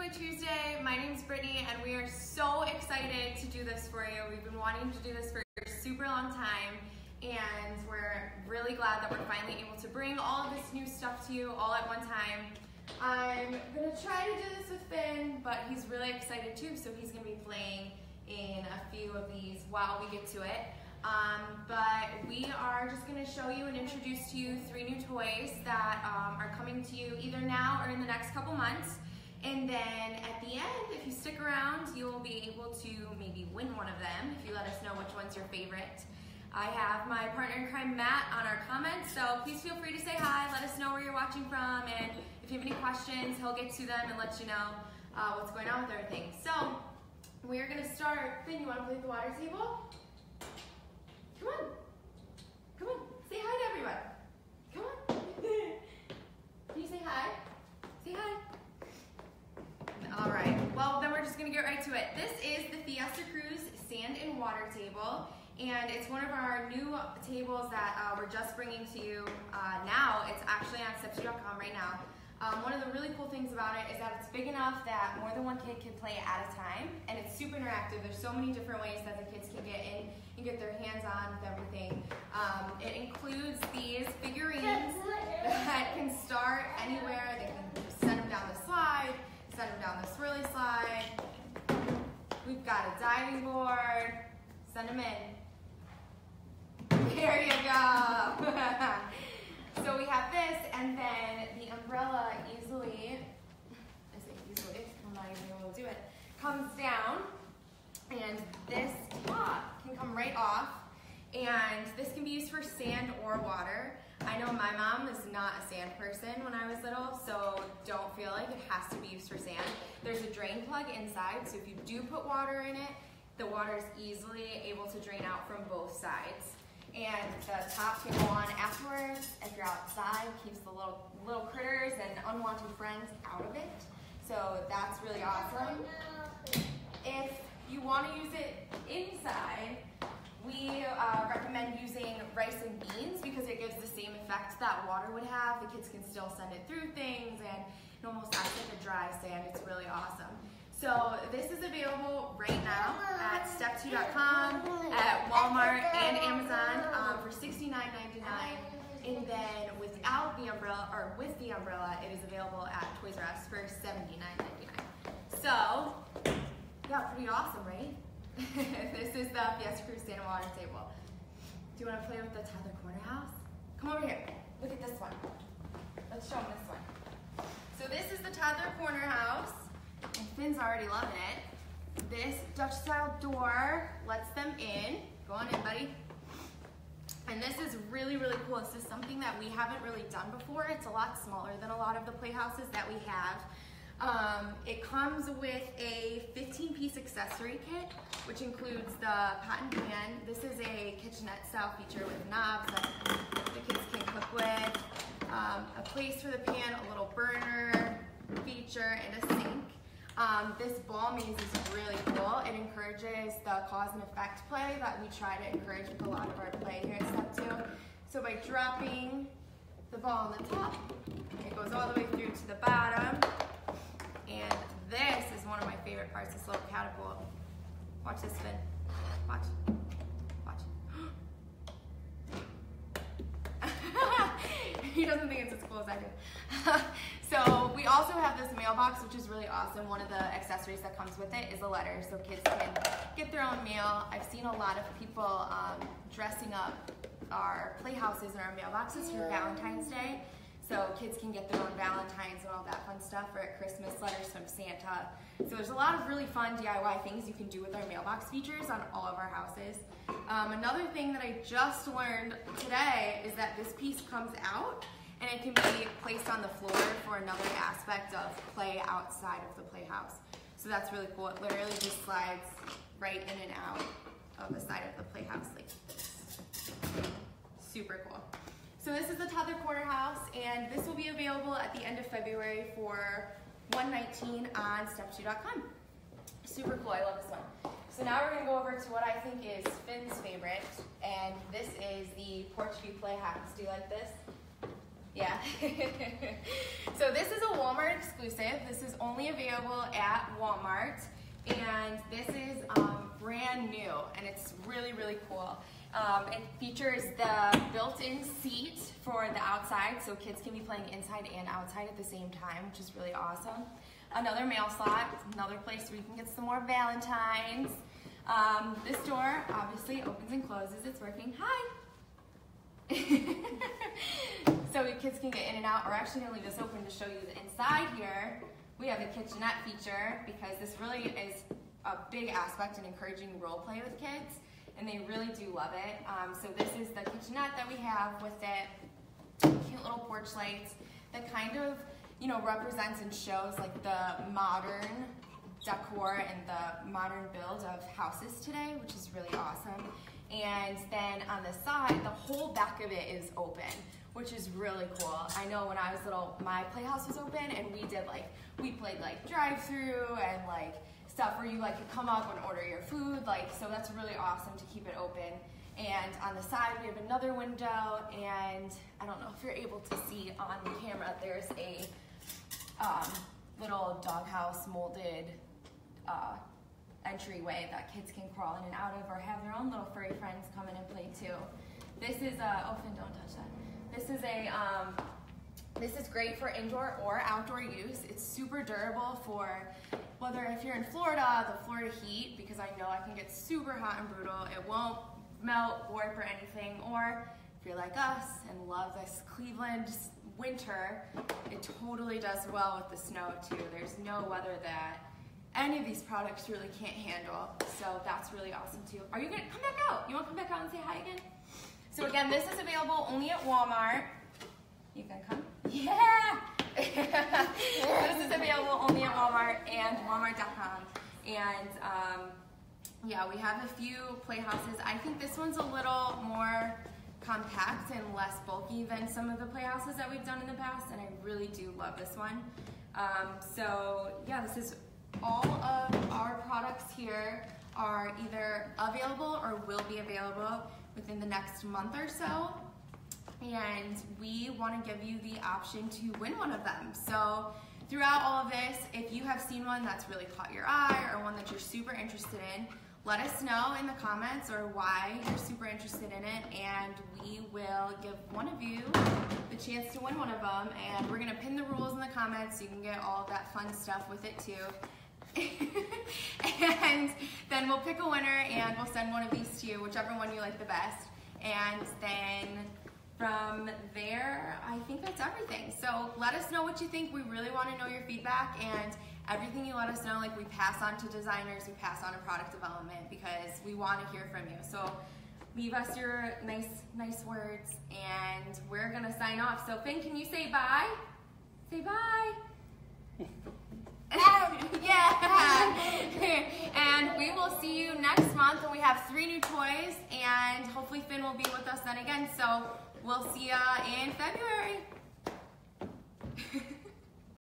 Tuesday. My name's Brittany and we are so excited to do this for you. We've been wanting to do this for a super long time and we're really glad that we're finally able to bring all of this new stuff to you all at one time. I'm gonna try to do this with Finn, but he's really excited too, so he's gonna be playing in a few of these while we get to it. But we are just going to show you and introduce to you 3 new toys that are coming to you either now or in the next couple months. And then at the end, if you stick around, you'll be able to maybe win one of them if you let us know which one's your favorite. I have my partner in crime, Matt, on our comments, so please feel free to say hi, let us know where you're watching from, and if you have any questions, he'll get to them and let you know what's going on with everything. So, we're going to start. Finn, you want to play with the water table? Come on. Come on. Say hi to everyone. Come on. Can you say hi? Say hi. All right. Well, then we're just going to get right to it. This is the Fiesta Cruise Sand and Water Table, and it's one of our new tables that we're just bringing to you now. It's actually on Step2.com right now. One of the really cool things about it is that it's big enough that more than one kid can play at a time, and it's super interactive. There's so many different ways that the kids can get in and get their hands on with everything. It includes these figurines that can start anywhere. They can send them down the slide, send them down the swirly slide. We've got a diving board. Send them in. There you go. So we have this, and then the umbrella easily, I'm not even able to do it, comes down, and this top can come right off, and this can be used for sand or water. I know my mom is not a sand person when I was little, so don't feel like it has to be used for sand. There's a drain plug inside, so if you do put water in it, the water is easily able to drain out from both sides. And the top can go on afterwards if you're outside, keeps the little critters and unwanted friends out of it. So that's really awesome. If you want to use it inside, we recommend using rice and beans because it gives the same effect that water would have. The kids can still send it through things and it almost acts like a dry sand. It's really awesome. So this is available right now at Step2.com, at Walmart and Amazon for $69.99, and then without the umbrella, or with the umbrella, it is available at Toys R Us for $79.99. So, yeah, pretty awesome, right? This is the Fiesta Cruise Sand and Water Table. Do you want to play with the Toddler Corner House? Come over here. Look at this one. Let's show them this one. So this is the Toddler Corner House. And Finn's already loving it. This Dutch-style door lets them in. Go on in, buddy. And this is really, really cool. This is something that we haven't really done before. It's a lot smaller than a lot of the playhouses that we have. It comes with a 15-piece accessory kit, which includes the pot and pan. This is a kitchenette-style feature with knobs that the kids can cook with, a place for the pan, a little burner feature, and a sink. This ball maze is really cool. It encourages the cause and effect play that we try to encourage with a lot of our play here at Step2. So by dropping the ball on the top, it goes all the way through to the bottom. And this is one of my favorite parts, this little catapult. Watch this, Finn. Watch. Watch. He doesn't think it's as cool as I do. So we also have this mailbox, which is really awesome. One of the accessories that comes with it is a letter, so kids can get their own mail. I've seen a lot of people dressing up our playhouses and our mailboxes for Valentine's Day. So kids can get their own Valentines and all that fun stuff, or at Christmas, letters from Santa. So there's a lot of really fun DIY things you can do with our mailbox features on all of our houses. Another thing that I just learned today is that this piece comes out and it can be placed on the floor for another aspect of play outside of the playhouse. So that's really cool. It literally just slides right in and out of the side of the playhouse like this. Super cool. So this is the Toddler Corner House, and this will be available at the end of February for $119 on Step2.com. Super cool, I love this one. So now we're gonna go over to what I think is Finn's favorite, and this is the Porch View Playhouse. Do you like this? Yeah. So this is a Walmart exclusive. This is only available at Walmart, and this is brand new, and it's really, really cool. It features the built-in seat for the outside, so kids can be playing inside and outside at the same time, which is really awesome. Another mail slot, another place where you can get some more Valentines. This door obviously opens and closes. It's working. Hi! So kids can get in and out. We're actually going to leave this open to show you the inside here. We have a kitchenette feature because this really is a big aspect in encouraging role play with kids, and they really do love it. So this is the kitchenette that we have with it. Cute little porch lights that kind of, you know, represents and shows like the modern decor and the modern build of houses today, which is really awesome. And then on the side, the whole back of it is open, which is really cool. I know when I was little, my playhouse was open, and we played like drive-through and like stuff where you like could come up and order your food, so that's really awesome to keep it open. And on the side, we have another window, and I don't know if you're able to see on the camera, there's a little doghouse molded entryway that kids can crawl in and out of, or have their own little furry friends come in and play too. This is oh, Finn, don't touch that. This is great for indoor or outdoor use. It's super durable for whether if you're in Florida, the Florida heat, because I know I can get super hot and brutal. It won't melt, warp, or anything. Or if you're like us and love this Cleveland winter, it totally does well with the snow too. There's no weather that any of these products really can't handle. So that's really awesome too. Are you gonna come back out? You wanna come back out and say hi again? So again, this is available only at Walmart. You gonna come? Yeah! This is available only at Walmart and Walmart.com. And yeah, we have a few playhouses. I think this one's a little more compact and less bulky than some of the playhouses that we've done in the past, and I really do love this one. So yeah, this is all of our products here are either available or will be available within the next month or so. And we want to give you the option to win one of them. So throughout all of this, if you have seen one that's really caught your eye or one that you're super interested in, let us know in the comments or why you're super interested in it, and we will give one of you the chance to win one of them. And we're going to pin the rules in the comments so you can get all that fun stuff with it too. And then we'll pick a winner and we'll send one of these to you, whichever one you like the best. And then from there, I think that's everything. So let us know what you think. We really want to know your feedback, and everything you let us know, like we pass on to designers, we pass on to product development, because we want to hear from you. So leave us your nice words, and we're gonna sign off. So Finn, can you say bye? Say bye. Yeah. And we will see you next month when we have 3 new toys, and hopefully Finn will be with us then again. So we'll see ya in February.